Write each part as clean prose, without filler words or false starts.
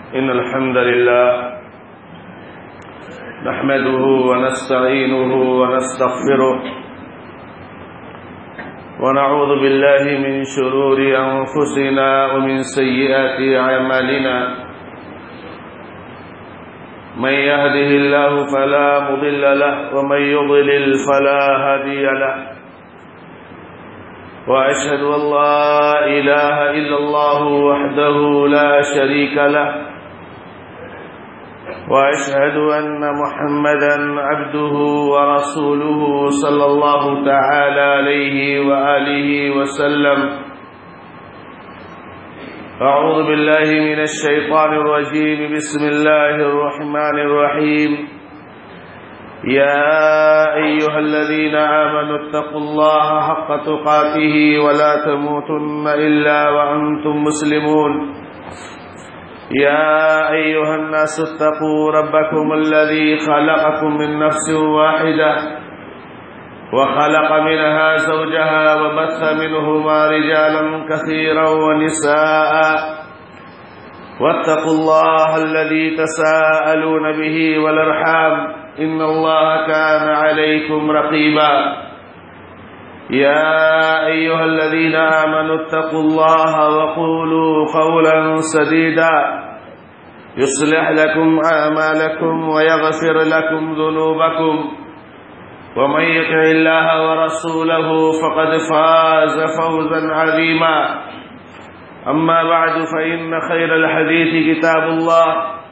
إن الحمد لله نحمده ونستعينه ونستغفره ونعوذ بالله من شرور أنفسنا ومن سيئات أعمالنا من يهده الله فلا مضل له ومن يضلل فلا هادي له وأشهد أن لا إله إلا الله وحده لا شريك له وأشهد أن محمدا عبده ورسوله صلى الله تعالى عليه وآله وسلم. أعوذ بالله من الشيطان الرجيم. بسم الله الرحمن الرحيم. يا أيها الذين آمنوا اتقوا الله حق تقاته ولا تموتن إلا وأنتم مسلمون. يا أيها الناس اتقوا ربكم الذي خلقكم من نفس واحدة وخلق منها زوجها وبث منهما رجالا كثيرا ونساء واتقوا الله الذي تساءلون به والأرحام إن الله كان عليكم رقيبا. يا أيها الذين آمنوا اتقوا الله وقولوا قولا سديدا يصلح لكم أعمالكم ويغفر لكم ذنوبكم ومن يطع الله ورسوله فقد فاز فوزا عظيما. أما بعد فإن خير الحديث كتاب الله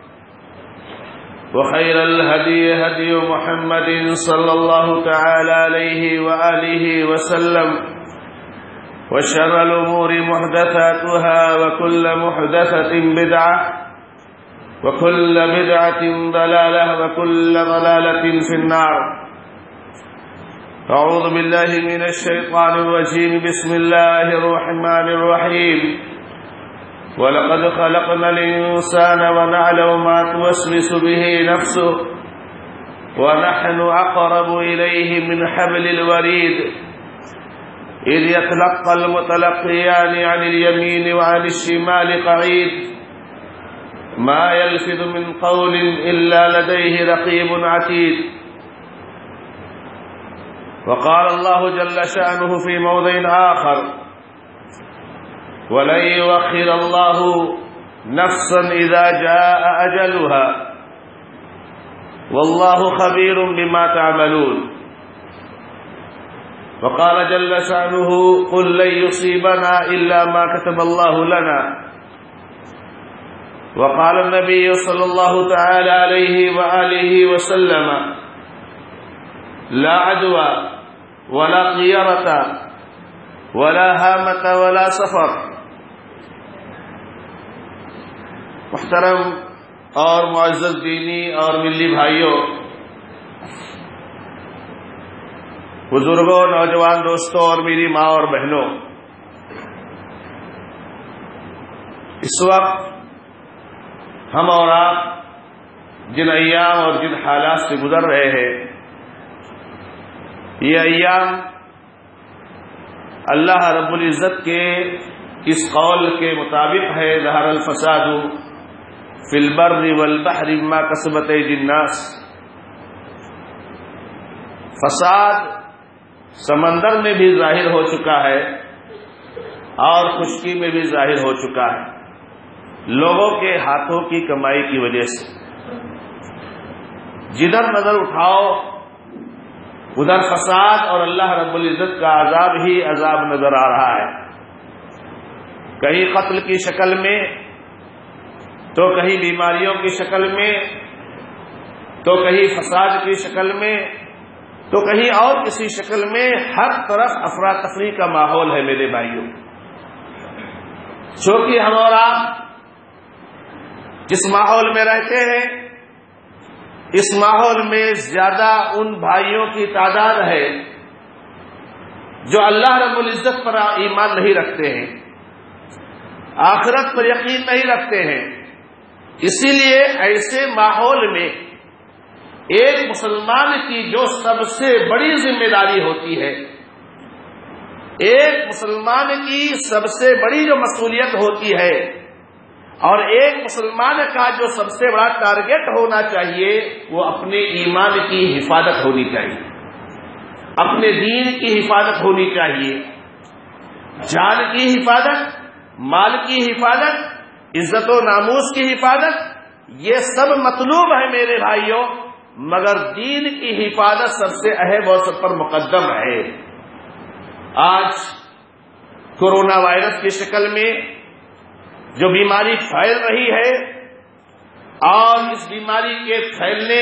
وخير الهدي هدي محمد صلى الله تعالى عليه وآله وسلم وشر الأمور محدثاتها وكل محدثة بدعة وكل بدعة ضلالة وكل ضلالة في النار. أعوذ بالله من الشيطان الرجيم. بسم الله الرحمن الرحيم. وَلَقَدْ خَلَقْنَا الْإِنسَانَ وَنَعْلَمُ مَا تُوَسْوِسُ بِهِ نَفْسُهُ وَنَحْنُ أَقْرَبُ إِلَيْهِ مِنْ حَبْلِ الْوَرِيدِ إِذْ يَتَلَقَّى الْمُتَلَقِّيَانِ عَنِ الْيَمِينِ وَعَنِ الشِّمَالِ قَعِيدٌ مَا يَلْفِظُ مِنْ قَوْلٍ إِلَّا لَدَيْهِ رَقِيبٌ عَتِيدٌ. وقال الله جل شأنه في موضع آخر وَلَن يُؤَخِّرَ اللَّهُ نَفْسًا إِذَا جَاءَ أَجَلُهَا وَاللَّهُ خَبِيرٌ بِمَا تَعْمَلُونَ. وقال جل شأنه قُل لَّن يُصِيبَنَا إِلَّا مَا كَتَبَ اللَّهُ لَنَا. وقال النبي صلى الله تعالى عليه وآله وسلم لا عدوى ولا طيرة ولا هامة ولا سفر. محترم اور معزز دینی اور ملی بھائیوں، بزرگوں، نوجوان دوستوں اور میری ماں اور بہنوں، اس وقت ہم اور آپ جن ایام اور جن حالات سے گزر رہے ہیں، یہ ایام اللہ رب العزت کے اس قول کے مطابق ہے ظہر الفساد فی البر والبحر بما کسبت ایدی الناس. فساد سمندر میں بھی ظاہر ہو چکا ہے اور خشکی میں بھی ظاہر ہو چکا ہے، لوگوں کے ہاتھوں کی کمائی کی وجہ سے. جدھر نظر اٹھاؤ ادھر فساد اور اللہ رب العزت کا عذاب ہی عذاب نظر آ رہا ہے. کہیں قتل کی شکل میں، تو کہیں بیماریوں کی شکل میں، تو کہیں فساد کی شکل میں، تو کہیں اور کسی شکل میں. ہر طرف افراتفری کا ماحول ہے میرے بھائیوں. چونکہ ہم اور آپ جس ماحول میں رہتے ہیں، اس ماحول میں زیادہ ان بھائیوں کی تعداد ہے جو اللہ رب العزت پر ایمان نہیں رکھتے ہیں، آخرت پر یقین نہیں رکھتے ہیں. اسی لیے ایسے ماحول میں ایک مسلمان کی جو سب سے بڑی ذمہ داری ہوتی ہے، ایک مسلمان کی سب سے بڑی جو مسئولیت ہوتی ہے اور ایک مسلمان کا جو سب سے بڑا ٹارگٹ ہونا چاہیے وہ اپنے ایمان کی حفاظت ہونی چاہیے، اپنے دین کی حفاظت ہونی چاہیے، جان کی حفاظت، مال کی حفاظت، عزت و ناموس کی حفاظت، یہ سب مطلوب ہے میرے بھائیوں، مگر دین کی حفاظت سب سے اہم اور سب پر مقدم ہے۔ آج کورونا وائرس کی شکل میں جو بیماری پھیل رہی ہے اور اس بیماری کے پھیلنے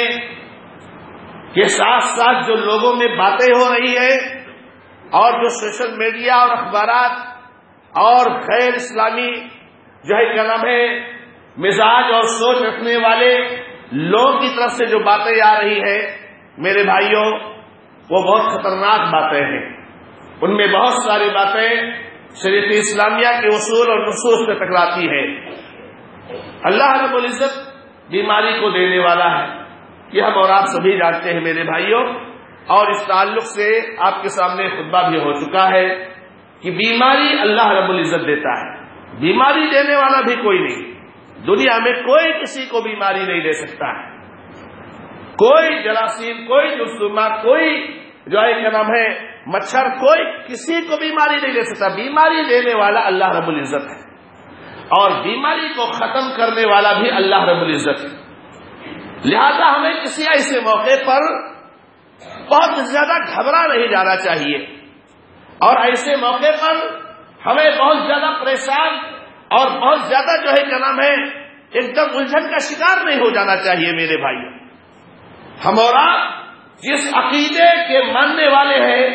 کے ساتھ ساتھ جو لوگوں میں باتیں ہو رہی ہے اور جو سوشل میڈیا اور اخبارات اور غیر اسلامی جو ہے کیا نام ہے مزاج اور سوچ رکھنے والے لوگوں کی طرف سے جو باتیں آ رہی ہے میرے بھائیوں، وہ بہت خطرناک باتیں ہیں۔ ان میں بہت ساری باتیں شریعت اسلامیہ کے اصول اور نصوص سے ٹکراتی ہے۔ اللہ رب العزت بیماری کو دینے والا ہے، یہ ہم اور آپ سبھی جانتے ہیں میرے بھائیوں، اور اس تعلق سے آپ کے سامنے خطبہ بھی ہو چکا ہے کہ بیماری اللہ رب العزت دیتا ہے، بیماری دینے والا بھی کوئی نہیں۔ دنیا میں کوئی کسی کو بیماری نہیں دے سکتا ہے، کوئی جراثیم، کوئی جرثومہ، کوئی جو ہے کیا نام ہے مچھر، کوئی کسی کو بیماری نہیں دے سکتا۔ بیماری دینے والا اللہ رب العزت ہے اور بیماری کو ختم کرنے والا بھی اللہ رب العزت ہے۔ لہذا ہمیں کسی ایسے موقع پر بہت زیادہ گھبرا نہیں جانا چاہیے، اور ایسے موقع پر ہمیں بہت زیادہ پریشان اور بہت زیادہ جو ہے کیا نام ہے ایک دم الجھن کا شکار نہیں ہو جانا چاہیے میرے بھائیوں۔ ہم اور آپ جس عقیدے کے ماننے والے ہیں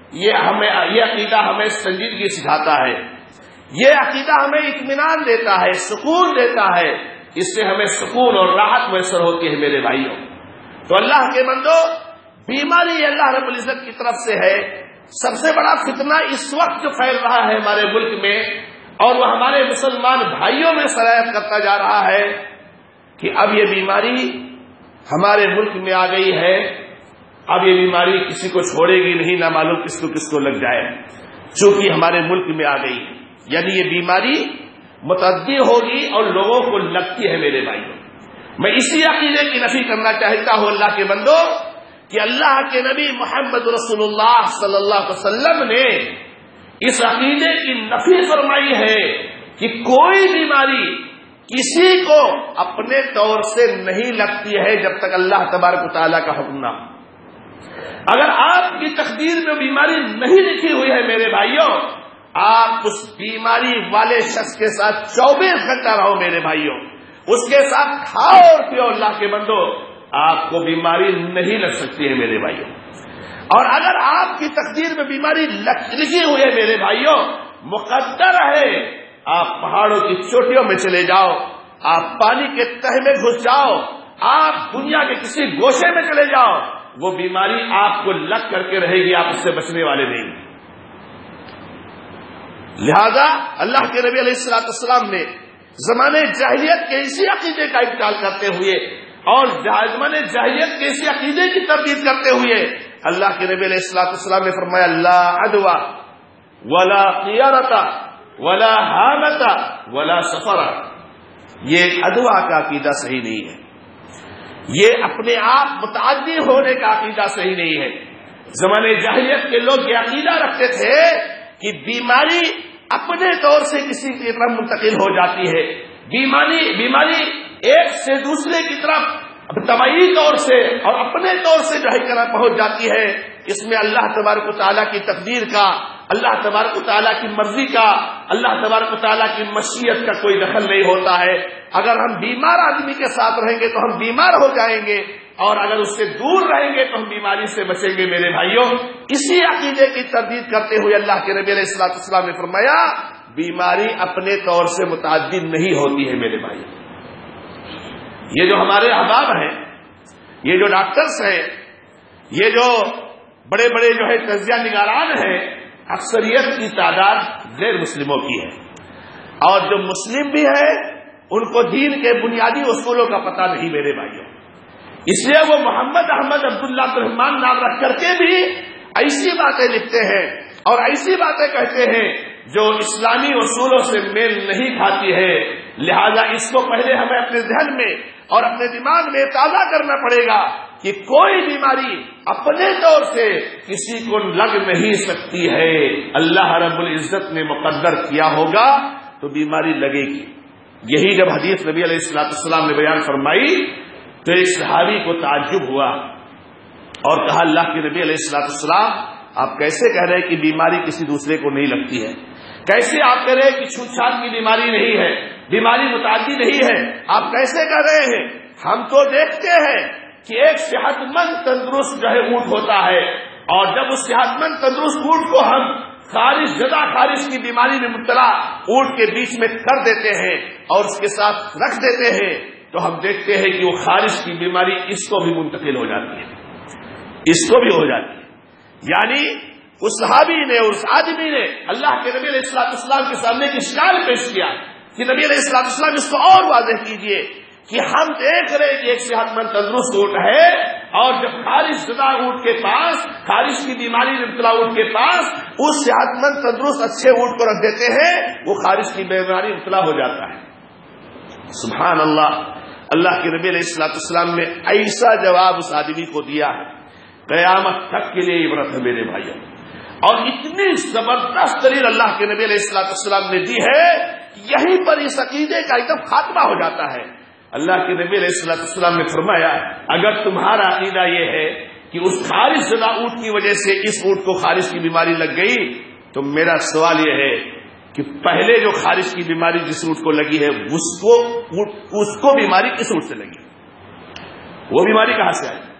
یہ عقیدہ ہمیں سنجیدگی سکھاتا ہے، یہ عقیدہ ہمیں اطمینان دیتا ہے، سکون دیتا ہے، اس سے ہمیں سکون اور راحت میسر ہوتی ہے میرے بھائیوں۔ تو اللہ کے بندو، بیماری اللہ رب العزت کی طرف سے ہے۔ سب سے بڑا فتنہ اس وقت جو پھیل رہا ہے ہمارے ملک میں اور وہ ہمارے مسلمان بھائیوں میں سرایت کرتا جا رہا ہے کہ اب یہ بیماری ہمارے ملک میں آ گئی ہے، اب یہ بیماری کسی کو چھوڑے گی نہیں، نہ معلوم کس کو لگ جائے، چونکہ ہمارے ملک میں آ گئی ہے۔ یعنی یہ بیماری متعدی ہوگی اور لوگوں کو لگتی ہے میرے بھائیوں۔ میں اسی عقیدے کی نفی کرنا چاہتا ہوں اللہ کے بندو کہ اللہ کے نبی محمد رسول اللہ صلی اللہ علیہ وسلم نے اس عقیدے کی نفی فرمائی ہے کہ کوئی بیماری کسی کو اپنے طور سے نہیں لگتی ہے جب تک اللہ تبارک و تعالیٰ کا حکم نہ ہو۔ اگر آپ کی تقدیر میں بیماری نہیں لکھی ہوئی ہے میرے بھائیوں، آپ اس بیماری والے شخص کے ساتھ 24 گھنٹہ رہو میرے بھائیوں، اس کے ساتھ کھاؤ اور پیو اللہ کے بندو، آپ کو بیماری نہیں لگ سکتی ہے میرے بھائیوں۔ اور اگر آپ کی تقدیر میں بیماری لکھی ہوئی ہے میرے بھائیوں، مقدر ہے آپ پہاڑوں کی چوٹیوں میں چلے جاؤ، آپ پانی کے تہ میں گھس جاؤ، آپ دنیا کے کسی گوشے میں چلے جاؤ، وہ بیماری آپ کو لگ کر کے رہے گی، آپ اس سے بچنے والے نہیں۔ لہذا اللہ کے نبی علیہ السلام نے زمانے جاہلیت کے اسی عقیدے کا انکار کرتے ہوئے اور زمانے جاہلیت کے اسی عقیدے کی تردید کرتے ہوئے اللہ کے نبی علیہ السلام نے فرمایا لا عدوى ولا طیارۃ ولا حامۃ ولا سفر۔ یہ عدوہ کا عقیدہ صحیح نہیں ہے، یہ اپنے آپ متعدی ہونے کا عقیدہ صحیح نہیں ہے۔ زمانے جاہلیت کے لوگ یہ عقیدہ رکھتے تھے کہ بیماری اپنے طور سے کسی کی طرف منتقل ہو جاتی ہے، بیماری ایک سے دوسرے کی طرف طبعی طور سے اور اپنے طور سے جو ہے پہنچ جاتی ہے۔ اس میں اللہ تبارک و تعالیٰ کی تقدیر کا، اللہ تبارک و تعالیٰ کی مرضی کا، اللہ تبارک و تعالیٰ کی مشیت کا کوئی دخل نہیں ہوتا ہے۔ اگر ہم بیمار آدمی کے ساتھ رہیں گے تو ہم بیمار ہو جائیں گے، اور اگر اس سے دور رہیں گے تو ہم بیماری سے بچیں گے میرے بھائیوں۔ اسی عقیدے کی تردید کرتے ہوئے اللہ کے نبی علیہ السلام نے فرمایا بیماری اپنے طور سے متعدد نہیں ہوتی ہے میرے بھائی۔ یہ جو ہمارے احباب ہیں، یہ جو ڈاکٹرز ہیں، یہ جو بڑے بڑے جو ہے تجزیہ نگاران ہیں، اکثریت کی تعداد غیر مسلموں کی ہے، اور جو مسلم بھی ہے ان کو دین کے بنیادی اصولوں کا پتہ نہیں میرے بھائیوں۔ اس لیے وہ محمد احمد عبداللہ عبدالرحمان نام رکھ کر کے بھی ایسی باتیں لکھتے ہیں اور ایسی باتیں کہتے ہیں جو اسلامی اصولوں سے میل نہیں کھاتی ہے۔ لہذا اس کو پہلے ہمیں اپنے ذہن میں اور اپنے دماغ میں تازہ کرنا پڑے گا کہ کوئی بیماری اپنے طور سے کسی کو لگ نہیں سکتی ہے، اللہ رب العزت نے مقدر کیا ہوگا تو بیماری لگے گی۔ یہی جب حدیث نبی علیہ السلام نے بیان فرمائی تو ایک صحابی کو تعجب ہوا اور کہا اللہ کے نبی علیہ السلام آپ کیسے کہہ رہے ہیں کہ بیماری کسی دوسرے کو نہیں لگتی ہے؟ کیسے آپ کہہ رہے ہیں کہ چھوت چھات کی بیماری نہیں ہے، بیماری متعدی نہیں ہے؟ آپ کیسے کہہ رہے ہیں؟ ہم تو دیکھتے ہیں کہ ایک صحت مند تندرست جو ہے اونٹ ہوتا ہے، اور جب اس صحت مند تندرست اونٹ کو ہم خارش کی بیماری میں مبتلا اونٹ کے بیچ میں کر دیتے ہیں اور اس کے ساتھ رکھ دیتے ہیں تو ہم دیکھتے ہیں کہ وہ خارش کی بیماری اس کو بھی منتقل ہو جاتی ہے، اس کو بھی ہو جاتی ہے۔ یعنی اس صحابی نے اور اس آدمی نے اللہ کے نبی علیہ السلام کے سامنے ایک اشکال پیش کیا کہ نبی علیہ السلام اس کو اور واضح کیجئے کہ ہم دیکھ رہے کہ ایک صحت مند تندرست اونٹ ہے، اور جب خارش زدہ اونٹ کے پاس، خارش کی بیماری میں مبتلا اونٹ کے پاس اس صحت مند تندرست اچھے اونٹ کو رکھ دیتے ہیں، وہ خارش کی بیماری مبتلا ہو جاتا ہے۔ سبحان اللہ، اللہ کے نبی علیہ السلام نے ایسا جواب اس آدمی کو دیا ہے قیامت تک کے لیے عبرت ہے میرے بھائیوں، اور اتنی زبردست دلیل اللہ کے نبی علیہ السلام نے دی ہے کہ یہیں پر اس عقیدے کا ایک دم خاتمہ ہو جاتا ہے۔ اللہ کے نبی علیہ السلام نے فرمایا اگر تمہارا عقیدہ یہ ہے کہ اس خارش زدہ اونٹ کی وجہ سے اس اونٹ کو خارش کی بیماری لگ گئی، تو میرا سوال یہ ہے کہ پہلے جو خارش کی بیماری جس اونٹ کو لگی ہے اس کو بیماری کس اونٹ سے لگی؟ وہ بیماری کہاں سے آئی؟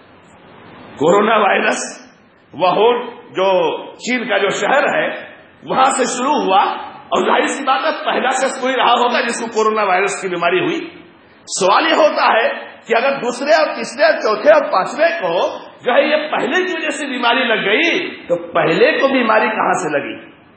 کورونا وائرس وہون جو چین کا جو شہر ہے وہاں سے شروع ہوا، اور ظاہر سی بات ہے پہلا شخص کوئی رہا ہوگا جس کو کورونا وائرس کی بیماری ہوئی۔ سوال یہ ہوتا ہے کہ اگر دوسرے اور تیسرے اور چوتھے اور پانچویں کو جو ہے یہ پہلے کی وجہ سے بیماری لگ گئی تو پہلے کو بیماری کہاں سے لگی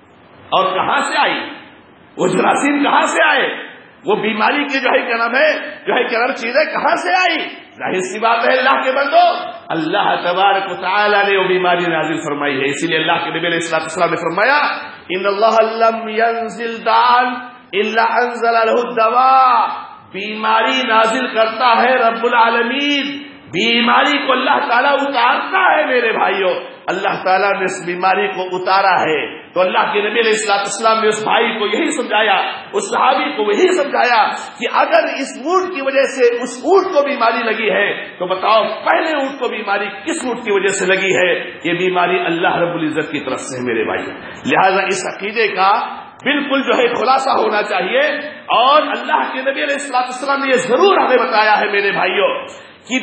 اور کہاں سے آئی؟ وہ جراثیم کہاں سے آئے؟ وہ بیماری کی جو ہے کیا نام ہے جو ہے کیا چیزیں کہاں سے آئی؟ ظاہر سی بات ہے اللہ کے بندو، اللہ تبارک و تعالی نے وہ بیماری نازل فرمائی ہے۔ اسی لیے اللہ کے نبی علیہ السلام نے فرمایا ان اللہ لم ينزل داء الا انزل له الدواء، بیماری نازل کرتا ہے رب العالمین، بیماری کو اللہ تعالیٰ اتارتا ہے میرے بھائیوں، اللہ تعالیٰ نے اس بیماری کو اتارا ہے۔ تو اللہ کے نبی علیہ السلام نے اس بھائی کو یہی سمجھایا، اس صحابی کو یہی سمجھایا کہ اگر اس اونٹ کی وجہ سے اس اونٹ کو بیماری لگی ہے تو بتاؤ پہلے اونٹ کو بیماری کس اونٹ کی وجہ سے لگی ہے؟ یہ بیماری اللہ رب العزت کی طرف سے ہے میرے بھائیوں۔ لہذا اس عقیدے کا بالکل جو ہے خلاصہ ہونا چاہیے، اور اللہ کے نبی علیہ السلام نے یہ ضرور ہمیں بتایا ہے میرے بھائیوں کہ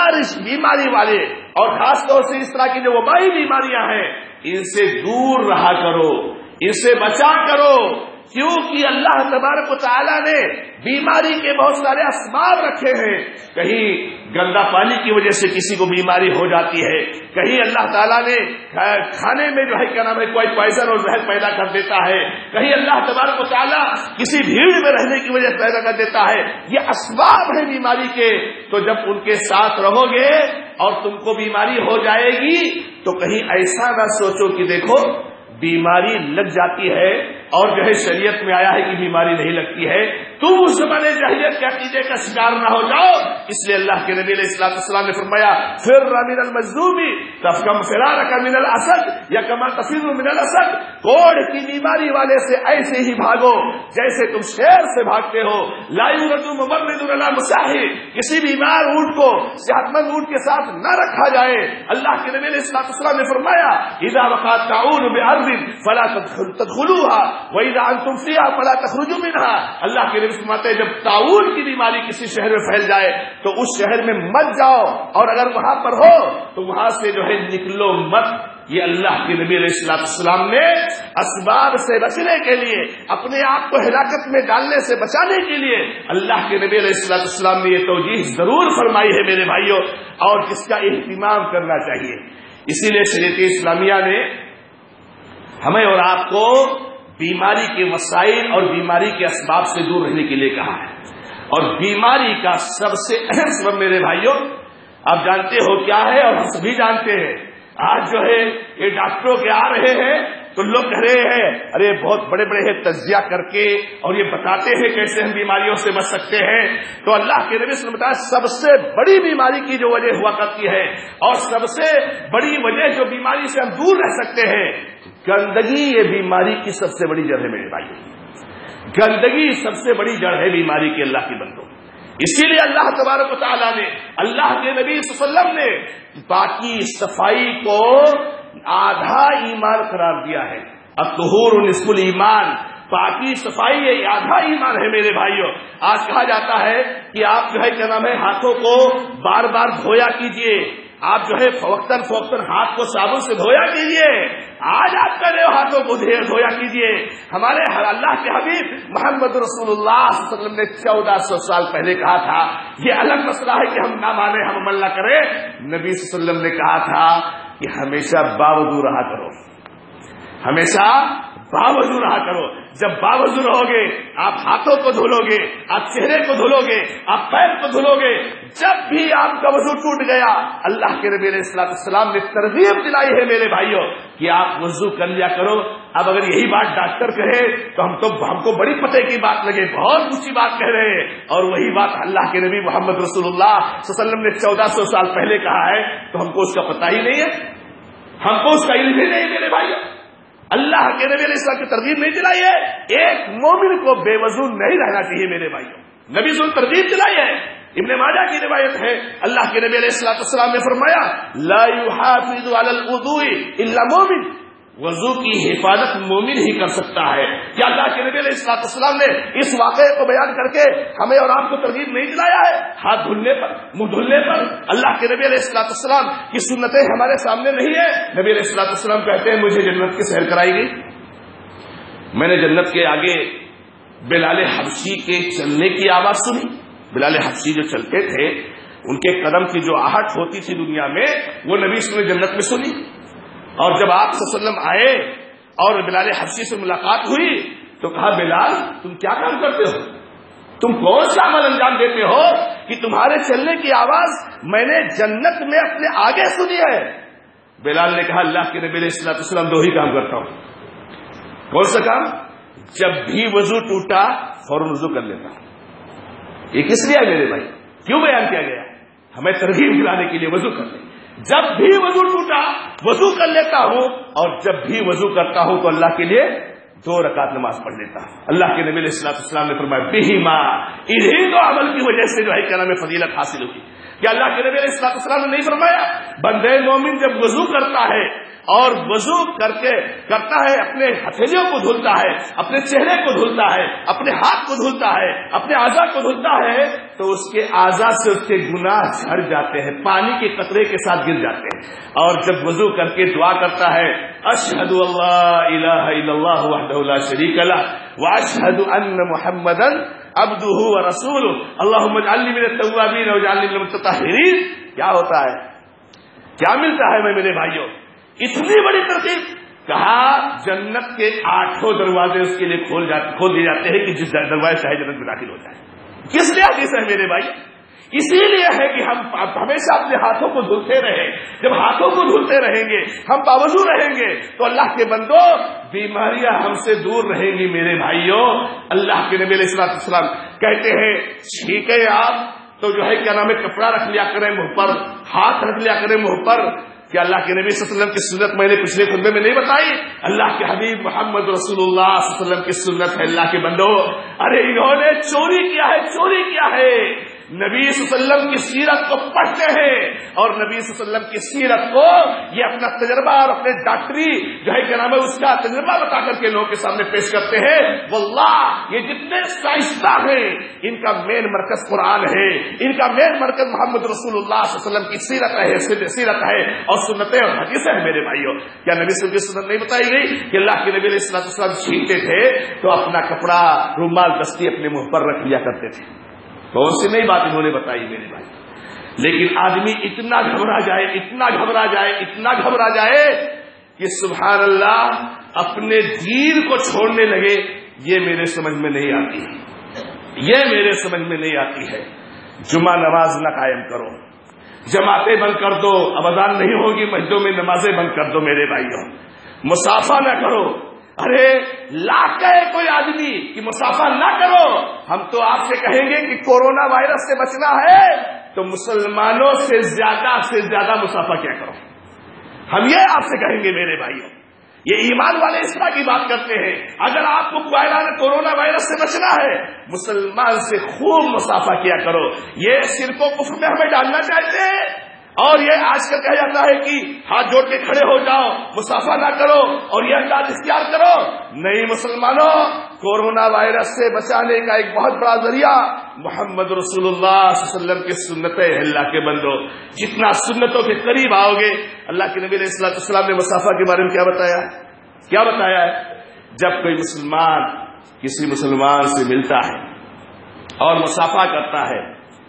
بیماری والے اور خاص طور سے اس طرح کی جو وبائی بیماریاں ہیں ان سے دور رہا کرو، ان سے بچا کرو، کیونکہ اللہ تبارک و تعالیٰ نے بیماری کے بہت سارے اسباب رکھے ہیں۔ کہیں گندا پانی کی وجہ سے کسی کو بیماری ہو جاتی ہے، کہیں اللہ تعالیٰ نے کھانے میں جو ہے کیا نام ہے کوئی پوائزن اور زہر پیدا کر دیتا ہے، کہیں اللہ تبارک و تعالیٰ کسی بھیڑ میں رہنے کی وجہ سے پیدا کر دیتا ہے۔ یہ اسباب ہیں بیماری کے، تو جب ان کے ساتھ رہو گے اور تم کو بیماری ہو جائے گی تو کہیں ایسا نہ سوچو کہ دیکھو بیماری لگ جاتی ہے اور جو ہے شریعت میں آیا ہے کہ بیماری نہیں لگتی ہے، تم اس زمانے جاہلیت کے عقیدے کا شکار نہ ہو جاؤ۔ اس لیے اللہ کے نبی علیہ السلام نے فرمایا فر من المجذوم تفکم فرارک من الاسد یا کما تفر من الاسد، کوڑ کی بیماری والے سے ایسے ہی بھاگو جیسے تم شیر سے بھاگتے ہو۔ لا یورد ممرض علی مساحی، کسی بیمار اونٹ کو صحت مند اونٹ کے ساتھ نہ رکھا جائے۔ اللہ کے نبی علیہ السلام نے فرمایا اذا وقعت طاعون بارض فلا تدخلوها وَإِذَا أَنْتُمْ فِيهَا فَلَا تَخْرُجُوا مِنْهَا، اللہ کے نبی فرماتے ہیں جب طاعون کی بیماری کسی شہر میں پھیل جائے تو اس شہر میں مت جاؤ، اور اگر وہاں پر ہو تو وہاں سے جو ہے نکلو مت۔ یہ اللہ کے نبی علیہ السلام نے اسباب سے بچنے کے لیے، اپنے آپ کو ہلاکت میں ڈالنے سے بچانے کے لیے اللہ کے نبی علیہ السلام نے یہ توجیہ ضرور فرمائی ہے میرے بھائیوں، اور جس کا اہتمام کرنا چاہیے۔ اسی لیے شریعت اسلامیہ نے ہمیں اور آپ کو بیماری کے وسائل اور بیماری کے اسباب سے دور رہنے کے لیے کہا ہے، اور بیماری کا سب سے اہم سبب میرے بھائیوں آپ جانتے ہو کیا ہے، اور ہم سبھی جانتے ہیں۔ آج جو ہے یہ ڈاکٹروں کے آ رہے ہیں تو لوگ کہہ رہے ہیں ارے بہت بڑے بڑے ہیں تجزیہ کر کے اور یہ بتاتے ہیں کیسے ہم بیماریوں سے بچ سکتے ہیں. تو اللہ کے نبی صلی اللہ علیہ وسلم نے بتایا سب سے بڑی بیماری کی جو وجہ ہوا کرتی ہے اور سب سے بڑی وجہ جو بیماری سے ہم دور رہ سکتے ہیں، گندگی یہ بیماری کی سب سے بڑی جڑ ہے میرے بھائی. گندگی سب سے بڑی جڑ ہے بیماری کی اللہ کی بندوں. اسی لیے اللہ تبارک و تعالیٰ نے، اللہ کے نبی صلی اللہ علیہ وسلم نے پاکی صفائی کو آدھا ایمان قرار دیا ہے. الطہور نصف الایمان، پاکی صفائی یہ آدھا ایمان ہے میرے بھائیوں. آج کہا جاتا ہے کہ آپ جو ہے کیا نام ہے ہاتھوں کو بار بار دھویا کیجئے، آپ جو ہے فوقتاً فوقتاً ہاتھ کو صابن سے دھویا کیجئے. آج آپ کہہ رہے ہو ہاتھوں کو دھویا کیجئے. ہمارے اللہ کے حبیب محمد رسول اللہ صلی اللہ علیہ وسلم نے 1400 سال پہلے کہا تھا. یہ الگ مسئلہ ہے کہ ہم نہ مانیں، ہم عمل نہ کریں. نبی صلی اللہ علیہ وسلم نے کہا تھا کہ ہمیشہ باوضو رہا کرو، ہمیشہ باوضو رہا کرو. جب باوضو رہو گے آپ ہاتھوں کو دھلو گے، آپ چہرے کو دھلو گے، آپ پیر کو دھلو گے. جب بھی آپ کا وضو ٹوٹ گیا، اللہ کے نبی علیہ السلام نے ترغیب دلائی ہے میرے بھائیوں کہ آپ وضو کر لیا کرو. اب اگر یہی بات ڈاکٹر کہے تو ہم کو بڑی پتے کی بات لگے، بہت اونچی بات کہہ رہے ہیں، اور وہی بات اللہ کے نبی محمد رسول اللہ صلی اللہ علیہ وسلم نے 1400 سال پہلے کہا ہے تو ہم کو اس کا پتہ ہی نہیں ہے، ہم کو اس کا علم ہی نہیں میرے بھائیوں. اللہ کے نبی علیہ السلام کی ترغیب نہیں دلائی ہے ایک مومن کو بے وضو نہیں رہنا چاہیے میرے بھائیوں. نبی صلی اللہ علیہ وسلم ترغیب دلائی ہے. ابن ماجہ کی روایت ہے اللہ کے نبی علیہ السلام نے فرمایا لا يحافظ على الوضوء الا مومن، وضو کی حفاظت مومن ہی کر سکتا ہے. کیا اللہ کے نبی علیہ السلام نے اس واقعے کو بیان کر کے ہمیں اور آپ کو ترغیب نہیں دلایا ہے ہاتھ دھلنے پر، منہ دھلنے پر؟ اللہ کے نبی علیہ السلام کی سنتیں ہمارے سامنے نہیں ہے. نبی علیہ السلام کہتے ہیں مجھے جنت کی سیر کرائی گئی، میں نے جنت کے آگے بلال حبشی کے چلنے کی آواز سنی. بلال حبشی جو چلتے تھے ان کے قدم کی جو آہٹ ہوتی تھی دنیا میں وہ نبی صلی اللہ علیہ وسلم نے جنت میں سنی. اور جب آپ صلی اللہ علیہ وسلم آئے اور بلال حبشی سے ملاقات ہوئی تو کہا بلال تم کیا کام کرتے ہو، تم کون سا عمل انجام دیتے ہو کہ تمہارے چلنے کی آواز میں نے جنت میں اپنے آگے سنی ہے؟ بلال نے کہا اللہ کے نبی علیہ السلام دو ہی کام کرتا ہوں. کون سا کام؟ جب بھی وضو ٹوٹا فوراً وضو کر لیتا ہوں. یہ کس لیے ہے میرے بھائی؟ کیوں بیان کیا گیا؟ ہمیں ترغیب دلانے کے لیے وضو کر لیں. جب بھی وضو ٹوٹا وضو کر لیتا ہوں، اور جب بھی وضو کرتا ہوں تو اللہ کے لیے 2 رکعت نماز پڑھ لیتا ہوں. اللہ کے نبی علیہ السلام نے فرمایا بہما، انہی دو عمل کی وجہ سے جو ہے کیا نام ہے فضیلت حاصل ہوئی. کہ اللہ کے نبی علیہ السلام نے نہیں فرمایا بندے مومن جب وضو کرتا ہے اور وضو کرتا ہے اپنے ہتھیلیوں کو دھلتا ہے، اپنے چہرے کو دھلتا ہے، اپنے ہاتھ کو دھلتا ہے، اپنے اعضاء کو دھلتا ہے تو اس کے اعضاء سے اس کے گناہ جھڑ جاتے ہیں، پانی کے قطرے کے ساتھ گر جاتے ہیں. اور جب وضو کر کے دعا کرتا ہے اشہد اللہ الہ الا اللہ وحدہ لا شریک لہ واشہد ان محمدا عبدہ ورسولہ اللہم اجعلنی من التوابین واجعلنی من المتطہرین، کیا ہوتا ہے؟ کیا ملتا ہے میرے بھائیوں؟ اتنی بڑی ترتیب. کہا جنت کے 8 دروازے اس کے لیے کھول دیے جاتے ہیں کہ جس دروازے چاہے جنت میں داخل ہو جائے. کس لیے حدیث ہے میرے بھائی؟ اسی لیے ہے کہ ہم ہمیشہ اپنے ہاتھوں کو دھلتے رہیں. جب ہاتھوں کو دھلتے رہیں گے، ہم باوضو رہیں گے تو اللہ کے بندو بیماریاں ہم سے دور رہیں گی میرے بھائیوں. اللہ کے نبی علیہ السلام کہتے ہیں چھینکے آپ تو جو ہے کیا نام ہے کپڑا رکھ لیا کریں منہ پر، ہاتھ رکھ لیا کریں منہ پر. کہ اللہ کے نبی صلی اللہ علیہ وسلم کی سنت میں نے پچھلے خطبے میں نہیں بتائی؟ اللہ کے حبیب محمد رسول اللہ صلی اللہ علیہ وسلم کی سنت ہے. اللہ کے بندو ارے انہوں نے چوری کیا ہے، چوری کیا ہے. نبی صلی اللہ علیہ وسلم کی سیرت کو پڑھتے ہیں اور نبی صلی اللہ علیہ وسلم کی سیرت کو یہ اپنا تجربہ اور اپنے ڈاکٹری جو ہے کیا نام ہے اس کا تجربہ بتا کر کے لوگوں کے سامنے پیش کرتے ہیں. واللہ یہ جتنے سائنسداں ہیں ان کا مین مرکز قرآن ہے، ان کا مین مرکز محمد رسول اللہ صلی اللہ علیہ وسلم کی سیرت ہے اور سنتیں اور حدیثیں ہیں میرے بھائیوں. کیا نبی صلی اللہ علیہ وسلم کی سنت نہیں بتائی گئی کہ اللہ کے نبی علیہ السلام چھینتے تھے تو اپنا کپڑا رومال دستی اپنے منہ پر رکھ لیا کرتے تھے؟ کون سی نئی بات انہوں نے بتائی میرے بھائی. لیکن آدمی اتنا گھبرا جائے کہ سبحان اللہ اپنے دین کو چھوڑنے لگے. یہ میرے سمجھ میں نہیں آتی ہے، یہ میرے سمجھ میں نہیں آتی ہے. جمعہ نماز نہ قائم کرو، جماعتیں بند کر دو، اب اذان نہیں ہوگی مسجدوں میں نمازیں بند کر دو میرے بھائیوں. مسافہ نہ کرو. ارے لاکھ کہے کوئی آدمی کہ مسافہ نہ کرو، ہم تو آپ سے کہیں گے کہ کورونا وائرس سے بچنا ہے تو مسلمانوں سے زیادہ مسافہ کیا کرو. ہم یہ آپ سے کہیں گے میرے بھائیوں. یہ ایمان والے اس طرح کی بات کرتے ہیں. اگر آپ کو کورونا وائرس سے بچنا ہے مسلمان سے خوب مسافہ کیا کرو. یہ شرک و کفر میں ہمیں ڈالنا چاہتے ہیں. اور یہ آج کل کہا جاتا ہے کہ ہاتھ جوڑ کے کھڑے ہو جاؤ، مسافہ نہ کرو اور یہ انداز اختیار کرو. نہیں مسلمانوں، کورونا وائرس سے بچانے کا ایک بہت بڑا ذریعہ محمد رسول اللہ صلی اللہ علیہ وسلم کی سنتیں ہیں. اللہ کے بندو، جتنا سنتوں کے قریب آؤ گے. اللہ کے نبی علیہ السلام نے مسافہ کے بارے میں کیا بتایا ہے؟ جب کوئی مسلمان کسی مسلمان سے ملتا ہے اور مسافہ کرتا ہے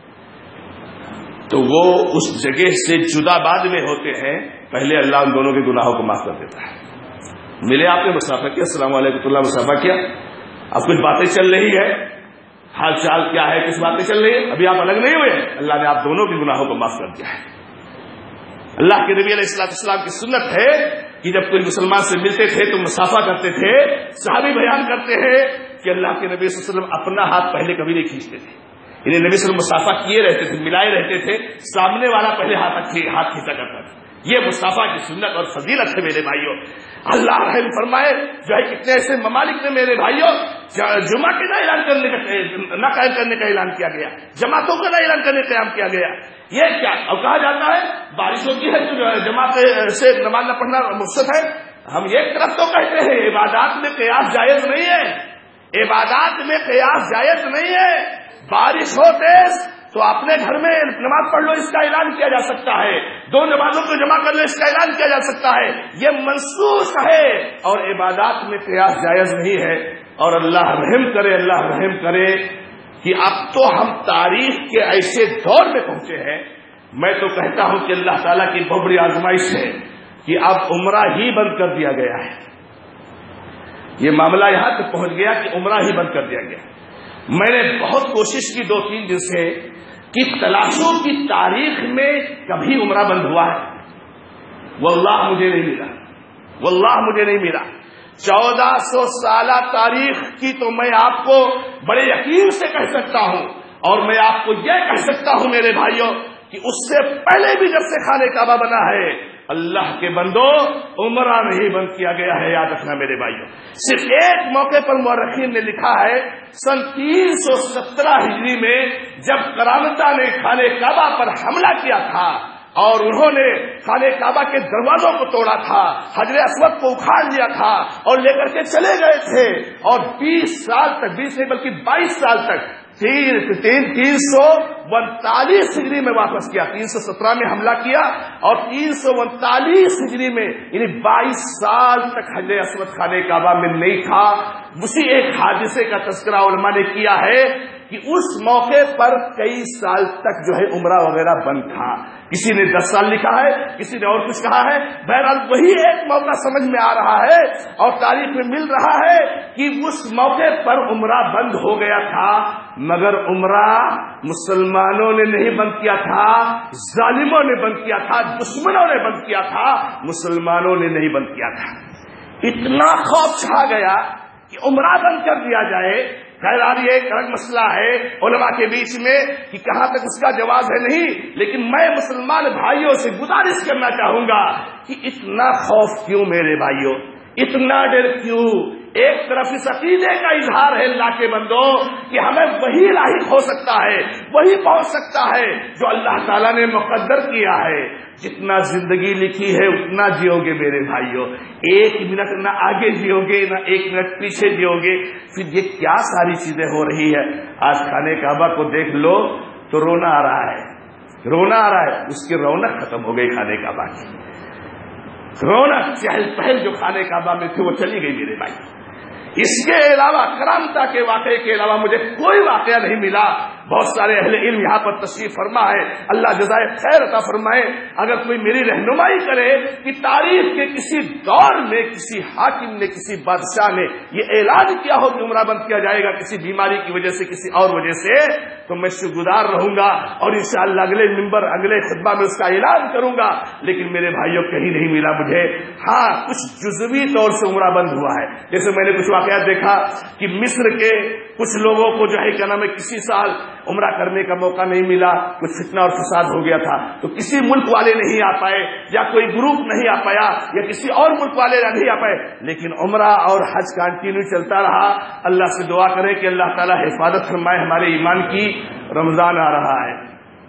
تو وہ اس جگہ سے جدا بعد میں ہوتے ہیں، پہلے اللہ ان دونوں کے گناہوں کو معاف کر دیتا ہے. ملے آپ نے مسافہ کیا، السلام علیکم اللہ مسافہ کیا، اب کچھ باتیں چل رہی ہے، حال چال کیا ہے، کس باتیں چل رہی ہے، ابھی آپ الگ نہیں ہوئے، اللہ نے آپ دونوں کے گناہوں کو معاف کر دیا ہے. اللہ کے نبی علیہ السلام کی سنت ہے کہ جب کوئی مسلمان سے ملتے تھے تو مسافہ کرتے تھے. صحابی بیان کرتے ہیں کہ اللہ کے نبی صلی اللہ علیہ وسلم اپنا ہاتھ پہلے کبھی نہیں کھینچتے تھے. انہیں نبی صلی اللہ علیہ وسلم مسافہ کیے رہتے تھے، ملائے رہتے تھے، سامنے والا پہلے ہاتھ کھینچا کرتا تھا. یہ مسافہ کی سنت اور فضیلت ہے میرے بھائیوں. اللہ رحم فرمائے جو ہے کتنے ایسے ممالک نے میرے بھائیوں جمعہ کے نہ قائم کرنے کا اعلان کیا گیا، جماعتوں کا نہ اعلان کرنے کا قیام کیا گیا. یہ کیا؟ اور کہا جاتا ہے بارش ہوتی ہے تو جماعت سے نماز نہ پڑھنا رخصت ہے. ہم ایک طرف تو کہتے ہیں عبادات میں قیاس جائز نہیں ہے، عبادات میں قیاس جائز نہیں ہے. بارش ہو تیز تو اپنے گھر میں نماز پڑھ لو، اس کا اعلان کیا جا سکتا ہے. 2 نمازوں کو جمع کر لو، اس کا اعلان کیا جا سکتا ہے. یہ منسوخ ہے اور عبادات میں قیاس جائز نہیں ہے. اور اللہ رحم کرے کہ اب تو ہم تاریخ کے ایسے دور میں پہنچے ہیں. میں تو کہتا ہوں کہ اللہ تعالیٰ کی بہت بڑی آزمائش ہے کہ اب عمرہ ہی بند کر دیا گیا ہے. یہ معاملہ یہاں تک پہنچ گیا کہ عمرہ ہی بند کر دیا گیا. میں نے بہت کوشش کی 2-3 دن سے کہ تلاشوں کی تاریخ میں کبھی عمرہ بند ہوا ہے. واللہ مجھے نہیں ملا. 1400 سالہ تاریخ کی تو میں آپ کو بڑے یقین سے کہہ سکتا ہوں. اور میں آپ کو یہ کہہ سکتا ہوں میرے بھائیوں کہ اس سے پہلے بھی جب سے خانہ کعبہ بنا ہے اللہ کے بندو عمرہ نہیں بند کیا گیا ہے. یاد رکھنا میرے بھائیوں. صرف ایک موقع پر مورخین نے لکھا ہے سن 317 ہجری میں جب کرامتہ نے خانہ کعبہ پر حملہ کیا تھا اور انہوں نے خانہ کعبہ کے دروازوں کو توڑا تھا، حجر اسود کو اکھاڑ لیا تھا اور لے کر کے چلے گئے تھے. اور 20 سال تک، 20 نہیں بلکہ 22 سال تک 349 ہجری میں واپس کیا. 317 میں حملہ کیا اور 349 ہجری میں یعنی 22 سال تک حجر اسود خانہ کعبہ میں نہیں تھا. اسی ایک حادثے کا تذکرہ علماء نے کیا ہے کہ اس موقع پر کئی سال تک جو ہے عمرہ وغیرہ بند تھا. کسی نے 10 سال لکھا ہے، کسی نے اور کچھ کہا ہے. بہرحال وہی ایک موقع سمجھ میں آ رہا ہے اور تاریخ میں مل رہا ہے کہ اس موقع پر عمرہ بند ہو گیا تھا. مگر عمرہ مسلمانوں نے نہیں بند کیا تھا، ظالموں نے بند کیا تھا، دشمنوں نے بند کیا تھا، مسلمانوں نے نہیں بند کیا تھا. اتنا خوف چھا گیا کہ عمرہ بند کر دیا جائے. خیر یہ ایک الگ مسئلہ ہے علماء کے بیچ میں کہ کہاں تک اس کا جواز ہے نہیں، لیکن میں مسلمان بھائیوں سے گزارش کرنا چاہوں گا کہ اتنا خوف کیوں میرے بھائیوں، اتنا ڈر کیوں؟ ایک طرف اس عقیدے کا اظہار ہے اللہ کے بندو کہ ہمیں وہی لاحق ہو سکتا ہے، وہی پہنچ سکتا ہے جو اللہ تعالیٰ نے مقدر کیا ہے. جتنا زندگی لکھی ہے اتنا جیو گے میرے بھائیوں. 1 منٹ نہ آگے جیو گے نہ 1 منٹ پیچھے جیو گے. پھر یہ کیا ساری چیزیں ہو رہی ہے. آج خانہ کعبہ کو دیکھ لو تو رونا آ رہا ہے. اس کی رونق ختم ہو گئی. خانہ کعبہ کی رونق چہل پہل جو خانہ کعبہ میں تھی وہ چلی گئی میرے بھائی. اس کے علاوہ کرامتہ کے واقعے کے علاوہ مجھے کوئی واقعہ نہیں ملا. بہت سارے اہل علم یہاں پر تشریف فرما ہے، اللہ جزائے خیر عطا فرمائے۔ اگر کوئی میری رہنمائی کرے کہ تاریخ کے کسی دور میں کسی حاکم نے، کسی بادشاہ نے یہ اعلان کیا ہو کہ عمرہ بند کیا جائے گا کسی بیماری کی وجہ سے، کسی اور وجہ سے، تو میں شکرگزار رہوں گا اور انشاءاللہ اگلے ممبر اگلے خطبہ میں اس کا اعلان کروں گا۔ لیکن میرے بھائیوں کہیں نہیں ملا مجھے۔ ہاں کچھ جزوی طور سے عمرہ بند ہوا ہے، جیسے میں نے کچھ واقعات دیکھا کہ مصر کے کچھ لوگوں کو جو ہے کیا نام ہے کسی سال عمرہ کرنے کا موقع نہیں ملا، کچھ فتنہ اور فساد ہو گیا تھا، تو کسی ملک والے نہیں آ پائے یا کوئی گروپ نہیں آ پایا یا کسی اور ملک والے نہیں آ پائے، لیکن عمرہ اور حج کنٹینیو چلتا رہا۔ اللہ سے دعا کریں کہ اللہ تعالی حفاظت فرمائے ہمارے ایمان کی۔ رمضان آ رہا ہے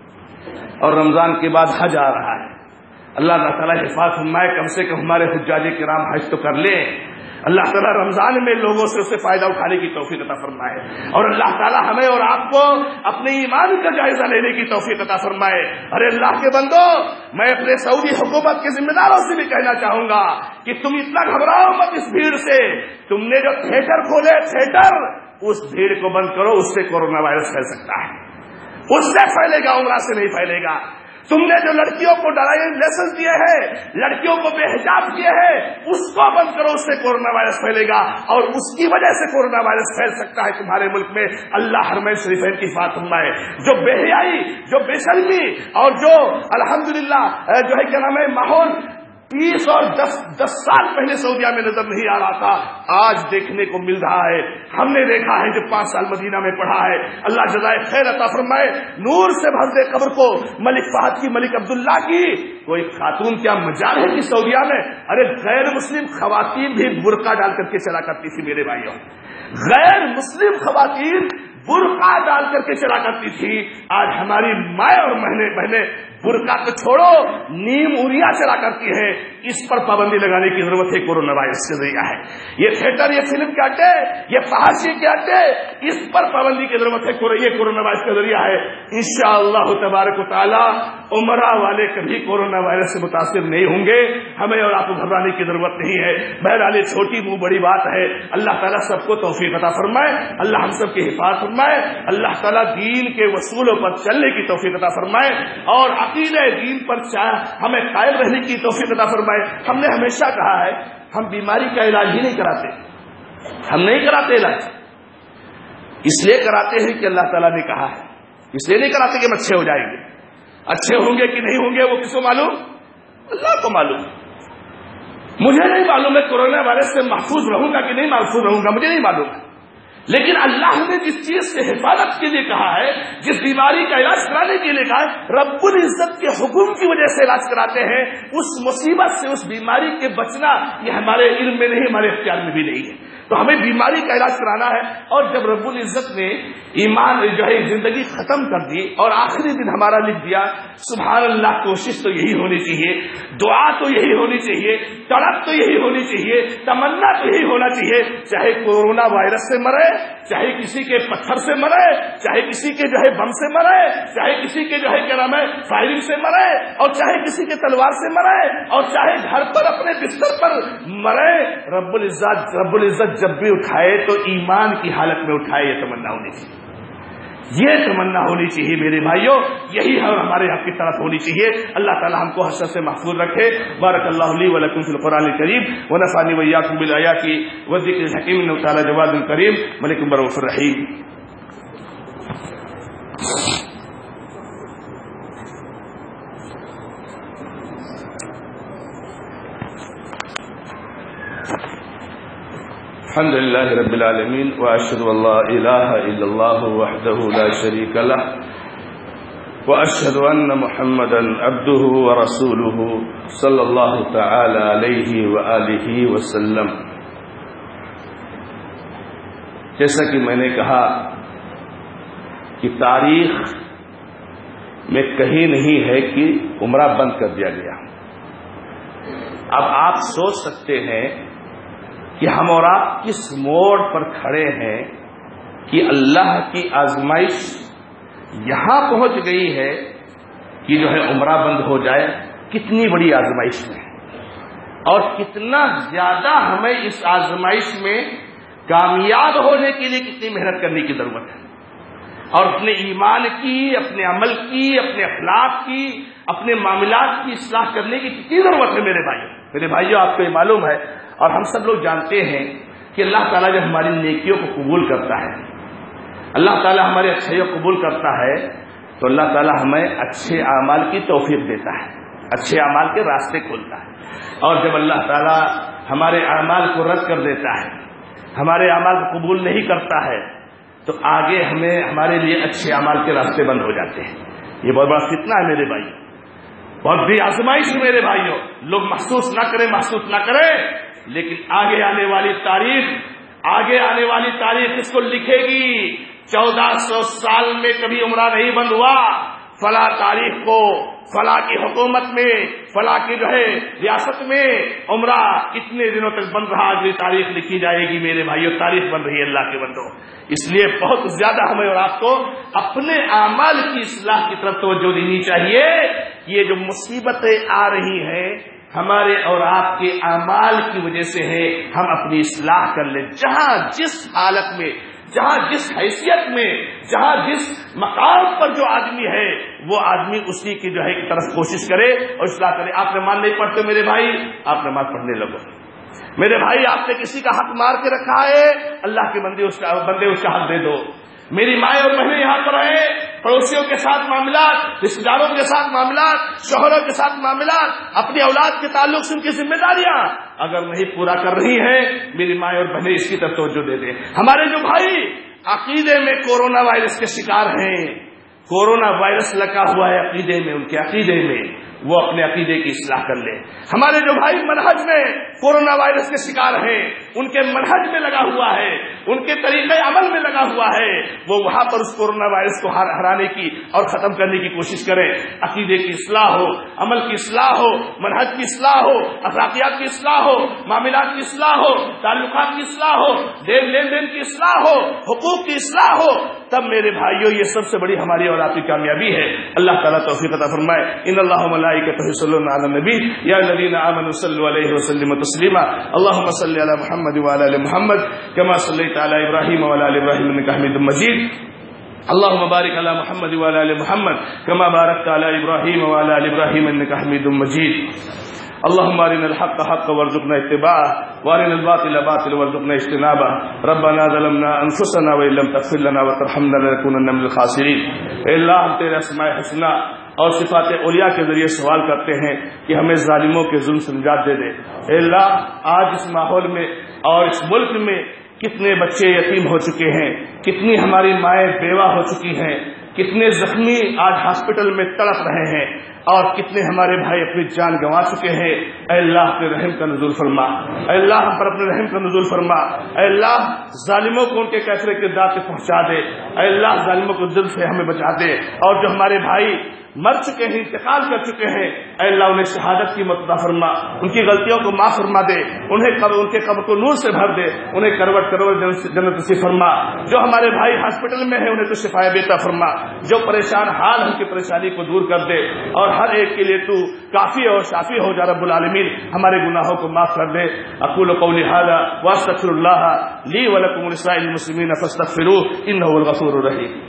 اور رمضان کے بعد حج آ رہا ہے، اللہ تعالی حفاظت فرمائے، کم سے کم ہمارے حجاج کرام حج تو کر لیں۔ اللہ تعالیٰ رمضان میں لوگوں سے اسے فائدہ اٹھانے کی توفیق عطا فرمائے، اور اللہ تعالیٰ ہمیں اور آپ کو اپنے ایمان کا جائزہ لینے کی توفیق عطا فرمائے۔ ارے اللہ کے بندو، میں اپنے سعودی حکومت کے ذمہ داروں سے بھی کہنا چاہوں گا کہ تم اتنا گھبراؤ مت اس بھیڑ سے۔ تم نے جو تھیٹر کھولے تھیٹر، اس بھیڑ کو بند کرو، اس سے کورونا وائرس پھیل سکتا ہے، اس سے پھیلے گا، عمرہ سے نہیں پھیلے گا۔ تم نے جو لڑکیوں کو ڈرائیونگ لائسنس دیے ہیں، لڑکیوں کو بے حجاب کیے ہیں، اس کو بند کرو، اس سے کورونا وائرس پھیلے گا، اور اس کی وجہ سے کورونا وائرس پھیل سکتا ہے تمہارے ملک میں۔ اللہ حرمین شریفین کی حفاظت فرمائے۔ جو بے حیائی، جو بے شرمی اور جو الحمدللہ جو ہے کیا نام ہے ماحول 20 اور 10 سال پہلے سعودیہ میں نظر نہیں آ رہا تھا، آج دیکھنے کو مل رہا ہے۔ ہم نے دیکھا ہے جب 5 سال مدینہ میں پڑھا ہے۔ اللہ جزائے خیر عطا فرمائے، نور سے بھر دے قبر کو ملک فہد کی، ملک عبداللہ کی۔ کوئی خاتون کیا مجال ہے کہ سعودیہ میں، ارے غیر مسلم خواتین بھی برقع ڈال کر کے چلا کرتی تھی میرے بھائیوں، غیر مسلم خواتین برقع ڈال کر کے چلا کرتی تھی۔ آج ہماری مائیں اور بہنیں برقع تو چھوڑو، نیم اوریا چلا کرتی ہیں۔ اس پر پابندی لگانے کی ضرورت ہے، کورونا وائرس کے ذریعہ ہے۔ یہ تھیٹر، یہ فلم کے اڈے، یہ فحاشی کے اڈے، اس پر پابندی کی ضرورت ہے، یہ کورونا وائرس کا ذریعہ ہے۔ انشاءاللہ تبارک و تعالی عمرہ والے کبھی کورونا وائرس سے متاثر نہیں ہوں گے۔ ہمیں اور آپ کو گھبرانے کی ضرورت نہیں ہے۔ بہرحال یہ چھوٹی منہ بڑی بات ہے۔ اللہ تعالیٰ سب کو توفیق عطا فرمائے، اللہ ہم سب کی حفاظت فرمائے، اللہ تعالیٰ دین کے اصولوں پر چلنے کی توفیق عطا فرمائے، اور عقیدہ دین پر ہمیں قائم رہنے کی توفیق عطا فرمائے۔ ہم نے ہمیشہ کہا ہے ہم بیماری کا علاج ہی نہیں کراتے، ہم نہیں کراتے علاج، اس لیے کراتے ہیں کہ اللہ تعالیٰ نے کہا ہے، اس لیے نہیں کراتے کہ ہم اچھے ہو جائیں گے۔ اچھے ہوں گے کہ نہیں ہوں گے وہ کس کو معلوم؟ اللہ کو معلوم۔ مجھے نہیں معلوم میں کورونا وائرس سے محفوظ رہوں گا کہ نہیں محفوظ رہوں گا، مجھے نہیں معلوم، لیکن اللہ نے جس چیز سے حفاظت کے لیے کہا ہے، جس بیماری کا علاج کرانے کے لیے کہا ہے، رب العزت کے حکم کی وجہ سے علاج کراتے ہیں۔ اس مصیبت سے، اس بیماری کے بچنا یہ ہمارے علم میں نہیں، ہمارے اختیار میں بھی نہیں ہے، تو ہمیں بیماری کا علاج کرانا ہے۔ اور جب رب العزت نے ایمان جو ہے زندگی ختم کر دی اور آخری دن ہمارا لکھ دیا، سبحان اللہ، کوشش تو یہی ہونی چاہیے، دعا تو یہی ہونی چاہیے، طلب تو یہی ہونی چاہیے، تمنا تو یہی ہونا چاہیے، چاہے کورونا وائرس سے مرے، چاہے کسی کے پتھر سے مرے، چاہے کسی کے جو ہے بم سے مرے، چاہے کسی کے جو ہے کیا نام ہے فائرنگ سے مرے، اور چاہے کسی کے تلوار سے مرے، اور چاہے گھر پر اپنے بستر پر مرے، رب العزت جب بھی اٹھائے تو ایمان کی حالت میں اٹھائے، یہ تمنا ہونی چاہیے، یہ تمنا ہونی چاہیے میرے بھائیوں، یہی ہمارے حق کی طرف ہونی چاہیے۔ اللہ تعالی ہم کو حسد سے محفوظ رکھے۔ بارک اللہ لی و لکم فی القرآن الکریم ونفعنی وإیاکم بالآیات والذکر الحکیم، انہ تعالی جواد کریم ملک رؤوف الرحیم۔ الحمد لله رب العالمين واشهد ان لا اله الا الله وحده لا شريك له واشهد ان محمدا عبده ورسوله صلى الله تعالى عليه واله وسلم۔ جیسا کہ میں نے کہا کہ تاریخ میں کہیں نہیں ہے کہ عمرہ بند کر دیا گیا۔ اب آپ سوچ سکتے ہیں کہ ہم اور آپ کس موڑ پر کھڑے ہیں کہ اللہ کی آزمائش یہاں پہنچ گئی ہے کہ جو ہے عمرہ بند ہو جائے۔ کتنی بڑی آزمائش میں، اور کتنا زیادہ ہمیں اس آزمائش میں کامیاب ہونے کے لیے کتنی محنت کرنے کی ضرورت ہے۔ اور اپنے ایمان کی، اپنے عمل کی، اپنے اخلاق کی، اپنے معاملات کی اصلاح کرنے کی کتنی ضرورت ہے میرے بھائیوں آپ کو یہ معلوم ہے اور ہم سب لوگ جانتے ہیں کہ اللہ تعالیٰ جب ہماری نیکیوں کو قبول کرتا ہے، اللہ تعالیٰ ہماری اچھائیوں کو قبول کرتا ہے تو اللہ تعالیٰ ہمیں اچھے اعمال کی توفیق دیتا ہے، اچھے اعمال کے راستے کھولتا ہے۔ اور جب اللہ تعالیٰ ہمارے اعمال کو رد کر دیتا ہے، ہمارے اعمال کو قبول نہیں کرتا ہے، تو آگے ہمارے لیے اچھے اعمال کے راستے بند ہو جاتے ہیں۔ یہ بہت بڑا فتنہ ہے میرے بھائی، بہت بڑی آزمائش ہے میرے بھائیوں۔ لوگ محسوس نہ کریں لیکن آگے آنے والی تاریخ اس کو لکھے گی۔ 1400 سال میں کبھی عمرہ نہیں بند ہوا، فلاں تاریخ کو فلاں کی حکومت میں، فلاں کی ریاست میں عمرہ اتنے دنوں تک بند رہا، آج بھی تاریخ لکھی جائے گی میرے بھائیوں، تاریخ بن رہی ہے اللہ کے بندوں۔ اس لیے بہت زیادہ ہمیں اور آپ کو اپنے اعمال کی اصلاح کی طرف توجہ دینی چاہیے۔ یہ جو مصیبتیں آ رہی ہیں ہمارے اور آپ کے اعمال کی وجہ سے ہے، ہم اپنی اصلاح کر لیں۔ جہاں جس حالت میں، جہاں جس حیثیت میں، جہاں جس مقام پر جو آدمی ہے وہ آدمی اسی کی طرف کوشش کرے اور اصلاح کرے۔ آپ نماز نہیں پڑھتے میرے بھائی، آپ نماز پڑھنے لگو۔ میرے بھائی آپ نے کسی کا حق مار کے رکھا ہے، اللہ کے بندے اس کا حق دے دو۔ میری مائیں اور بہنیں یہاں پر ہیں، پڑوسیوں کے ساتھ معاملات، رشتے داروں کے ساتھ معاملات، شوہروں کے ساتھ معاملات، اپنی اولاد کے تعلق سے ان کی ذمہ داریاں اگر نہیں پورا کر رہی ہیں، میری مائیں اور بہنیں اس کی طرف توجہ دے دیں۔ ہمارے جو بھائی عقیدے میں کورونا وائرس کے شکار ہیں، کورونا وائرس لگا ہوا ہے عقیدے میں، ان کے عقیدے میں، وہ اپنے عقیدے کی اصلاح کر لیں۔ ہمارے جو بھائی منہج میں کورونا وائرس کے شکار ہیں، ان کے منہج میں لگا ہوا ہے، ان کے طریقے عمل میں لگا ہوا ہے، وہ وہاں پر اس کورونا وائرس کو ہرانے کی اور ختم کرنے کی کوشش کریں۔ عقیدے کی اصلاح ہو، عمل کی اصلاح ہو، منہج کی اصلاح ہو، اخلاقیات کی اصلاح ہو، معاملات کی اصلاح ہو، تعلقات کی اصلاح ہو، لین دین کی اصلاح ہو، حقوق کی اصلاح ہو، تب میرے بھائیوں یہ سب سے بڑی ہماری اور آپ کی کامیابی ہے۔ اللہ تعالیٰ توفیق عطا فرمائے۔ ان اللہ وملائکتہ یصلون علی النبی یا الذین آمنوا صلوا علیہ وسلموا تسلیما اللهم صل علی محمد وعلی آل محمد كما صلیت علی ابراہیم وعلی آل ابراہیم انک حمید مجید اللهم بارک علی محمد وعلی آل محمد كما بارکت علی ابراہیم وعلی آل ابراہیم انک حمید مجید اللهم ارنا الحق حقا وارزقنا اتباعه وارنا الباطل باطلا وارزقنا اجتنابه ربنا ظلمنا انفسنا وان لم تغفر لنا وترحمنا لنكونن من الخاسرین۔ اے اللہ ہم تیرے اسماء حسنی اور صفات اولیاء کے ذریعے سوال کرتے ہیں کہ ہمیں ظالموں کے ظلم سے نجات دے دے۔ اے اللہ آج اس ماحول میں اور اس ملک میں کتنے بچے یتیم ہو چکے ہیں، کتنی ہماری مائیں بیوہ ہو چکی ہیں، کتنے زخمی آج ہاسپٹل میں تڑپ رہے ہیں اور کتنے ہمارے بھائی اپنی جان گنوا چکے ہیں۔ اے اللہ اپنے رحم کا نزول فرما، اے اللہ ہم پر اپنے رحم کا نزول فرما، اے اللہ ظالموں کو ان کے کیفر کردار تک پہنچا دے، اے اللہ ظالموں کو ظلم سے ہمیں بچا دے، اور جو ہمارے بھائی مر چکے ہیں، انتقال کر چکے ہیں، اے اللہ انہیں شہادت کی عطا فرما، ان کی غلطیوں کو معاف فرما دے، ان کے قبر کو نور سے بھر دے، انہیں کروٹ جنت نصیب فرما۔ جو ہمارے بھائی ہاسپٹل میں ہیں انہیں تو شفا عطا فرما، جو پریشان حال ان کی پریشانی کو دور کر دے، اور ہر ایک کے لیے تو کافی اور شافی ہو جا رب العالمین، ہمارے گناہوں کو معاف کر دے۔ اقول قولی ھذا واستغفر اللہ لی ولکم ولسائر المسلمین فاستغفروہ انہ هو الغفور الرحیم۔